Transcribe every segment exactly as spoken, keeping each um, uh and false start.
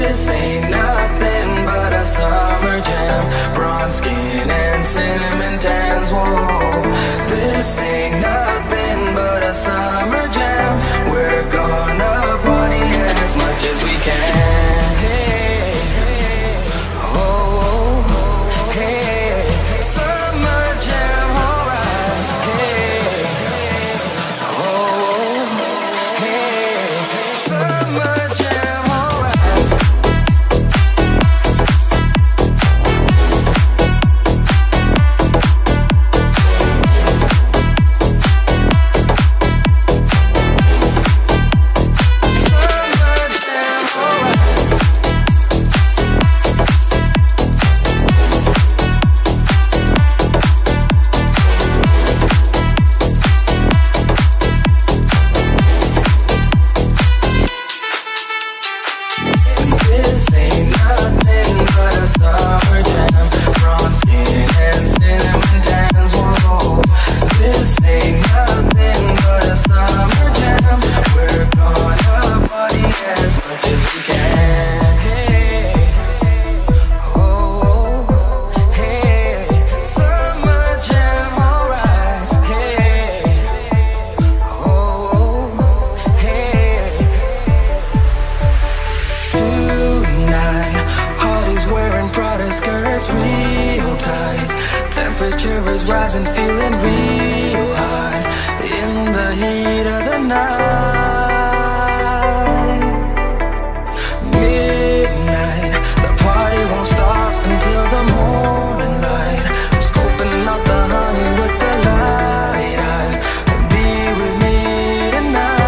This ain't nothing but a summer jam. Bronze skin and cinnamon tans. Whoa, this ain't nothing but a summer jam. We're gonna party as much as we can. Hey, hey, oh, oh, hey, summer jam, alright. Hey, oh, hey, summer jam, alright. Temperature is rising, feeling real hot in the heat of the night. Midnight, the party won't stop until the morning light. I'm scoping out the honeys with the light eyes. Be with me tonight.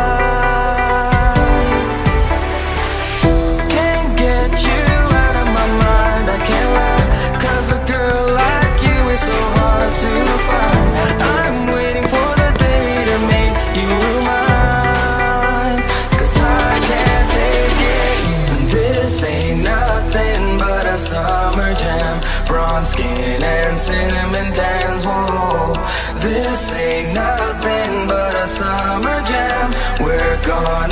Can't get you out of my mind, I can't lie, 'cause a girl like you is so hard to find. I'm waiting for the day to make you mine, 'cause I can't take it. This ain't nothing but a summer jam. Bronze skin and cinnamon tans. Whoa, this ain't nothing but a summer jam. We're gonna